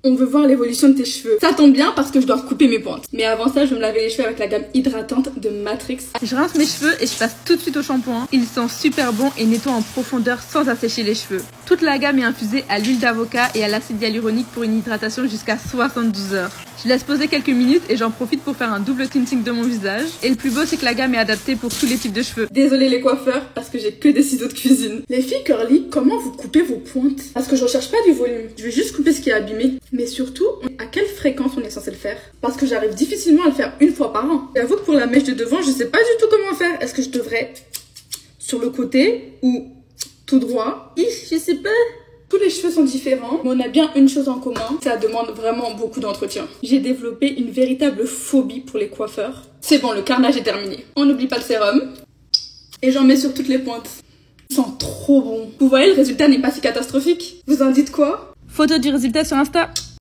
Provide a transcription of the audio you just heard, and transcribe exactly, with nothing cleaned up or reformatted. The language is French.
On veut voir l'évolution de tes cheveux. Ça tombe bien parce que je dois couper mes pointes. Mais avant ça, je vais me laver les cheveux avec la gamme hydratante de Matrix. Je rince mes cheveux et je passe tout de suite au shampoing. Ils sont super bons et nettoient en profondeur sans assécher les cheveux. Toute la gamme est infusée à l'huile d'avocat et à l'acide hyaluronique pour une hydratation jusqu'à soixante-douze heures. Je laisse poser quelques minutes et j'en profite pour faire un double tinting de mon visage. Et le plus beau, c'est que la gamme est adaptée pour tous les types de cheveux. Désolée les coiffeurs, parce que j'ai que des ciseaux de cuisine. Les filles curly, comment vous coupez vos pointes? Parce que je recherche pas du volume. Je vais juste couper ce qui est abîmé. Mais surtout, à quelle fréquence on est censé le faire? Parce que j'arrive difficilement à le faire une fois par an. J'avoue que pour la mèche de devant, je sais pas du tout comment faire. Est-ce que je devrais sur le côté ou tout droit? Ich, je sais pas. Tous les cheveux sont différents, mais on a bien une chose en commun, ça demande vraiment beaucoup d'entretien. J'ai développé une véritable phobie pour les coiffeurs. C'est bon, le carnage est terminé. On n'oublie pas le sérum. Et j'en mets sur toutes les pointes. Ils sont trop bons. Vous voyez, le résultat n'est pas si catastrophique. Vous en dites quoi? Photo du résultat sur Insta.